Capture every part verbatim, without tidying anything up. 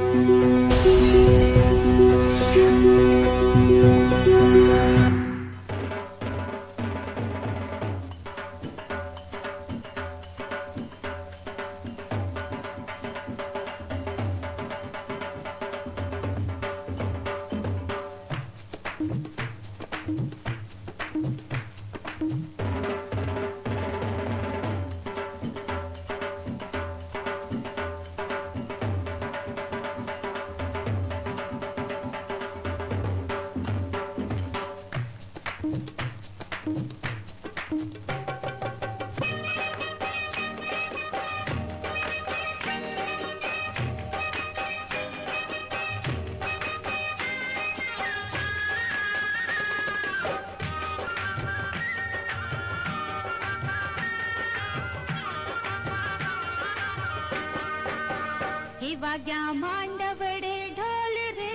बाग्या मांडवडे ढोल रे,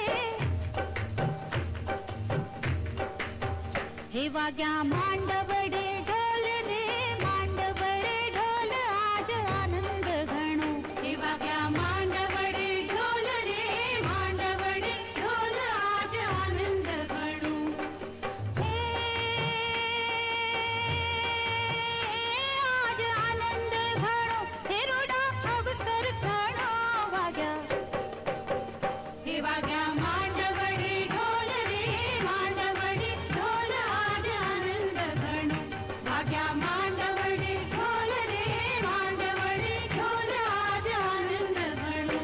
हे वाग्या मांडवडे ढोल रे, मांडवडे ढोल आज आनंद घणो, हे वाग्या मांडवडे ढोल रे, मांडवडे ढोल आज आनंद घणो, हे आज आनंद घणो, हे रोडा अवसर घणो वाग्या, हे वाग्या मांडवडे ढोल रे, मांडवडे ढोल आज आनंद घणो, वाग्या मांडवडे ढोल रे, मांडवडे ढोल आज आनंद घणो.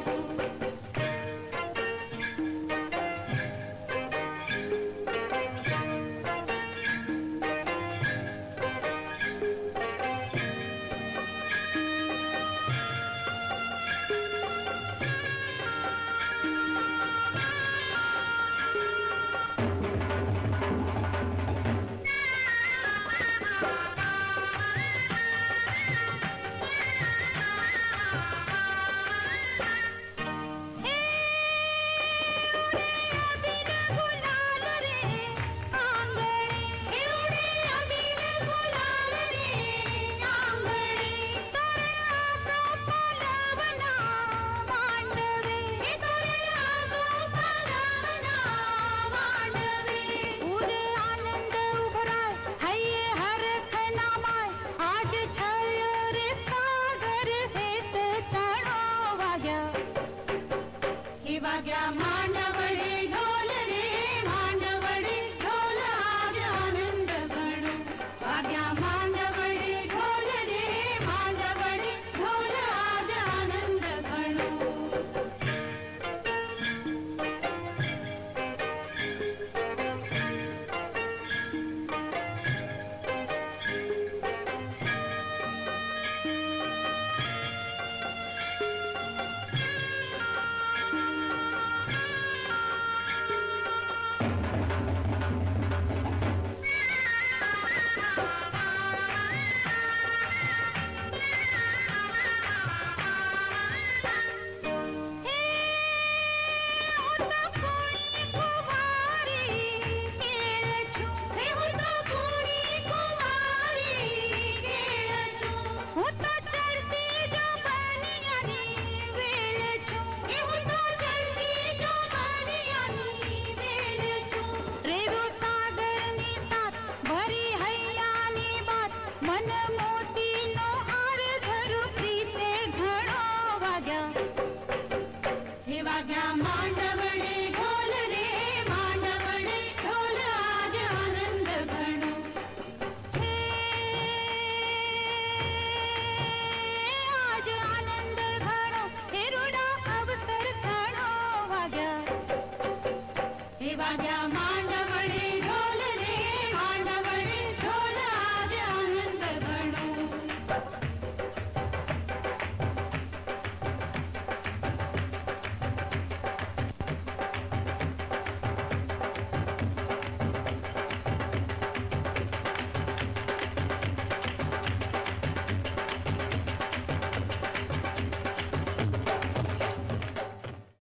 Bagya